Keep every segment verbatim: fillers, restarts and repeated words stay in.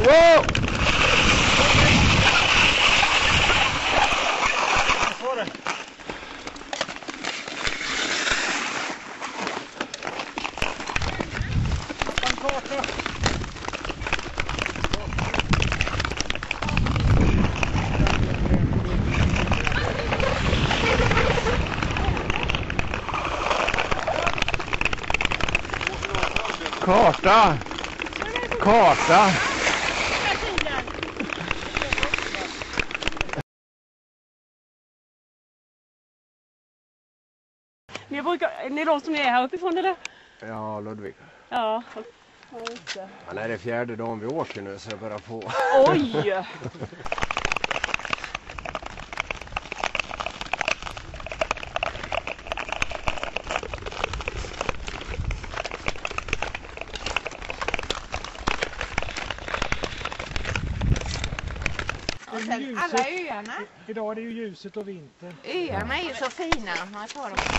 Wow! Karta! Karta! Ni brukar, är ni de som är här uppifrån eller? Ja, Ludvig. Ja. Ja, nej, det är fjärde dagen vi åker nu så jag börjar på. Oj! Och sen alla öarna. Idag är det ju ljuset och vintern. Öarna är ju så fina. Man tar dem.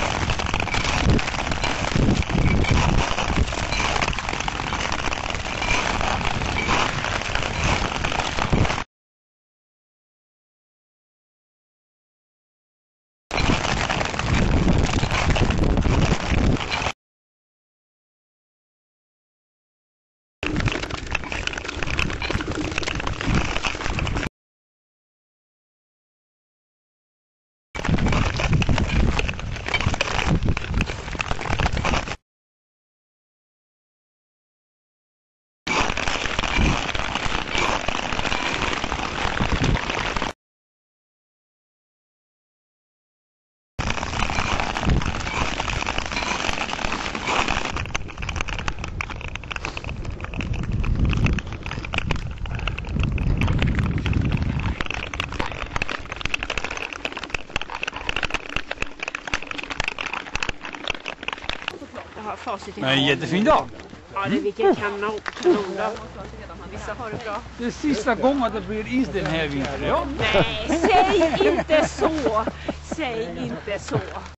Men jättefin dag. Ja, det är vilken kanon. kanon Vissa har det bra. Det är sista gången att det blir is den här vintern. Ja. Nej, säg inte så. Säg inte så.